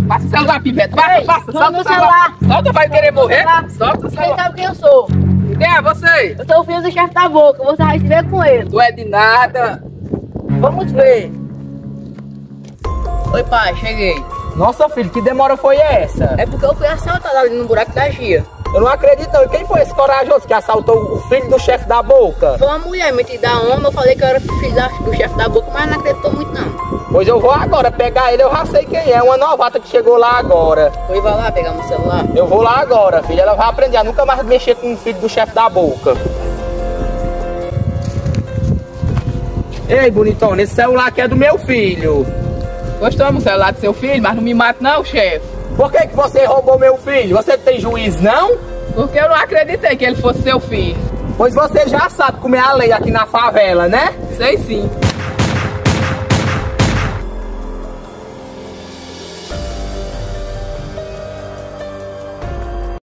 Passa o celular, pivete. Passa. Solta o celular. Solta, vai querer morrer? Solta o Você celular. sabe quem eu sou? Quem é você? Eu sou o filho do chefe da boca. Você vai se ver com ele. Tu é de nada. Vamos ver. Oi, pai, cheguei. Nossa, filho, que demora foi essa? É porque eu fui assaltado ali no buraco da Gia. Eu não acredito não. E quem foi esse corajoso que assaltou o filho do chefe da boca? Foi uma mulher metida a homem. Eu falei que eu era filho do chefe da boca, mas não acreditou muito não. Pois eu vou agora pegar ele, eu já sei quem é. Uma novata que chegou lá agora. Oi, vai lá pegar meu celular. Eu vou lá agora, filho. Ela vai aprender a nunca mais mexer com o filho do chefe da boca. Ei, bonitona, esse celular aqui é do meu filho. Gostamos do celular do seu filho, mas não me mate não, chefe. Por que você roubou meu filho? Você tem juízo, não? Porque eu não acreditei que ele fosse seu filho. Pois você já sabe como é a lei aqui na favela, né? Sei sim.